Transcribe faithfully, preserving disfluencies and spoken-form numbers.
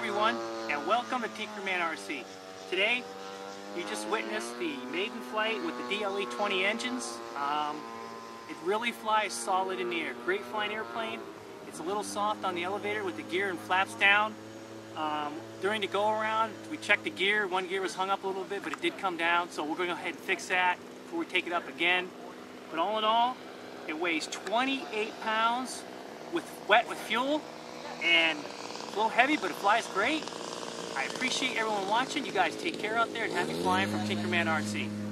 everyone, and welcome to TinkerManRC. Today, you just witnessed the Maiden Flight with the D L E twenty engines. Um, it really flies solid in the air. Great flying airplane. It's a little soft on the elevator with the gear and flaps down. Um, during the go-around, we checked the gear. One gear was hung up a little bit, but it did come down, so we're going to go ahead and fix that before we take it up again. But all in all, it weighs twenty-eight pounds with wet with fuel, and it's a little heavy, but it flies great. I appreciate everyone watching. You guys take care out there, and happy flying from TinkerManRC.